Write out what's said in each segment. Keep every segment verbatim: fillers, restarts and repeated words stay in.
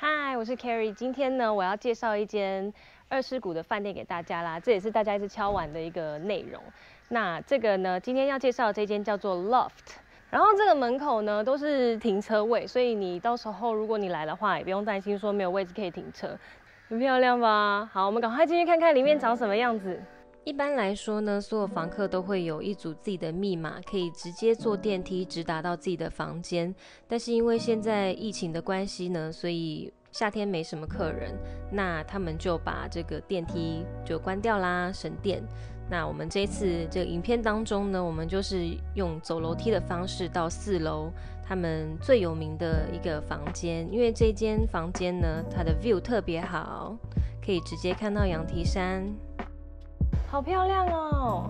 嗨，我是 Carrie。今天呢，我要介绍一间二世谷的饭店给大家啦，这也是大家一直敲碗的一个内容。那这个呢，今天要介绍的这间叫做 Loft。然后这个门口呢都是停车位，所以你到时候如果你来的话，也不用担心说没有位置可以停车。很漂亮吧？好，我们赶快进去看看里面长什么样子。一般来说呢，所有房客都会有一组自己的密码，可以直接坐电梯直达到自己的房间。但是因为现在疫情的关系呢，所以夏天没什么客人，那他们就把这个电梯就关掉啦，省电。那我们这次这个影片当中呢，我们就是用走楼梯的方式到四楼，他们最有名的一个房间。因为这间房间呢，它的 view 特别好，可以直接看到羊蹄山。好漂亮哦！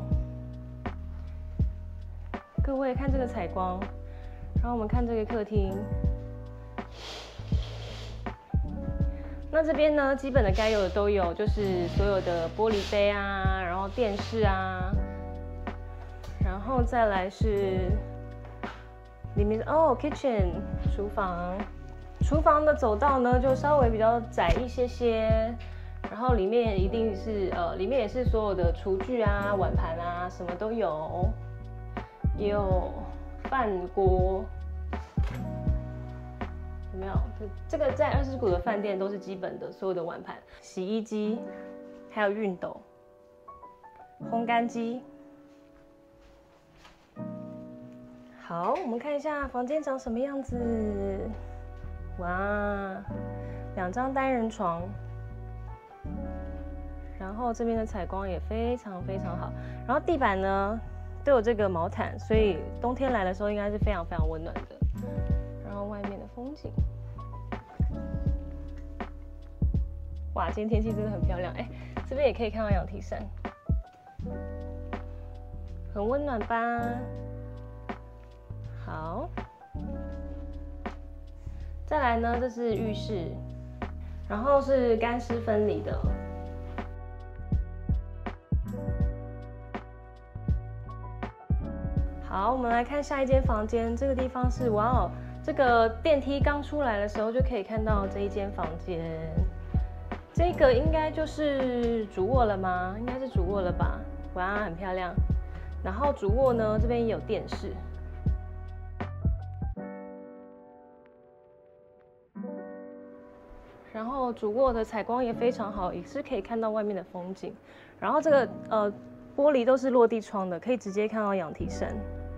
各位看这个采光，然后我们看这个客厅。那这边呢，基本的该有的都有，就是所有的玻璃杯啊，然后电视啊，然后再来是里面哦 kitchen 厨房，厨房的走道呢就稍微比较窄一些些。然后里面一定是呃，里面也是所有的厨具啊、碗盘啊，什么都有，也有饭锅，有没有？这个在二世谷的饭店都是基本的，所有的碗盘、洗衣机，还有熨斗、烘干机。好，我们看一下房间长什么样子。哇，两张单人床。然后这边的采光也非常非常好，然后地板呢都有这个毛毯，所以冬天来的时候应该是非常非常温暖的。然后外面的风景，哇，今天天气真的很漂亮，哎，这边也可以看到羊蹄山，很温暖吧？好，再来呢，这是浴室，然后是干湿分离的。好，我们来看下一间房间。这个地方是哇哦，这个电梯刚出来的时候就可以看到这一间房间。这个应该就是主卧了吗？应该是主卧了吧？哇，很漂亮。然后主卧呢，这边也有电视。然后主卧的采光也非常好，也是可以看到外面的风景。然后这个呃玻璃都是落地窗的，可以直接看到羊蹄山。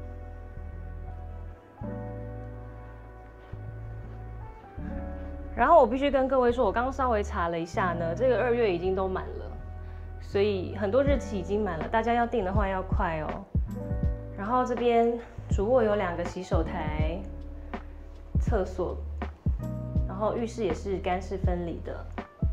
然后我必须跟各位说，我刚刚稍微查了一下呢，这个二月已经都满了，所以很多日期已经满了，大家要订的话要快哦。然后这边主卧有两个洗手台、厕所，然后浴室也是干湿分离的，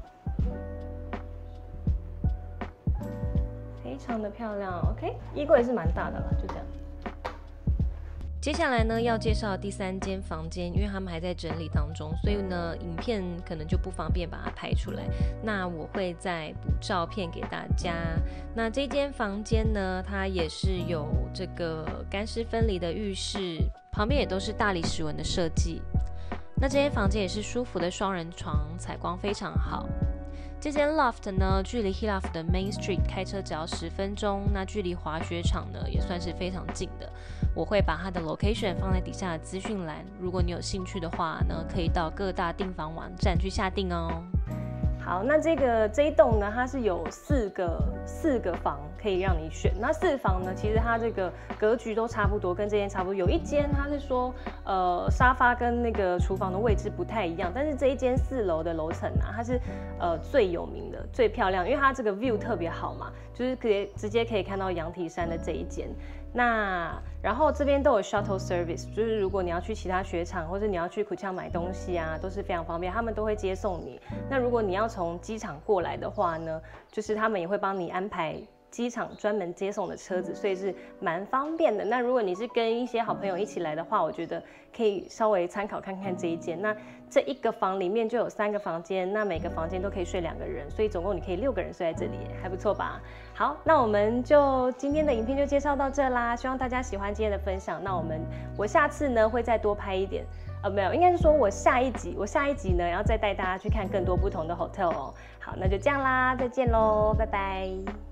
非常的漂亮。OK， 衣柜是蛮大的了，就这样。接下来呢，要介绍第三间房间，因为他们还在整理当中，所以呢，影片可能就不方便把它拍出来。那我会再补照片给大家。那这间房间呢，它也是有这个干湿分离的浴室，旁边也都是大理石纹的设计。那这间房间也是舒服的双人床，采光非常好。这间 loft 呢，距离 Hilloft 的 Main Street 开车只要十分钟，那距离滑雪场呢也算是非常近的。我会把它的 location 放在底下的资讯栏，如果你有兴趣的话呢，可以到各大订房网站去下订哦。好，那这个这一栋呢，它是有四个四个房可以让你选。那四房呢，其实它这个格局都差不多，跟这间差不多。有一间它是说，呃，沙发跟那个厨房的位置不太一样，但是这一间四楼的楼层啊，它是呃最有名的、最漂亮，因为它这个 view 特别好嘛，就是可以直接可以看到羊蹄山的这一间。那然后这边都有 shuttle service， 就是如果你要去其他雪场或者你要去苦荞买东西啊，都是非常方便，他们都会接送你。那如果你要从机场过来的话呢，就是他们也会帮你安排机场专门接送的车子，所以是蛮方便的。那如果你是跟一些好朋友一起来的话，我觉得可以稍微参考看看这一间。那这一个房里面就有三个房间，那每个房间都可以睡两个人，所以总共你可以六个人睡在这里，还不错吧？好，那我们就今天的影片就介绍到这啦，希望大家喜欢今天的分享。那我们我下次呢会再多拍一点。 呃，没有，应该是说我下一集，我下一集呢，要再带大家去看更多不同的 hotel 哦。好，那就这样啦，再见喽，拜拜。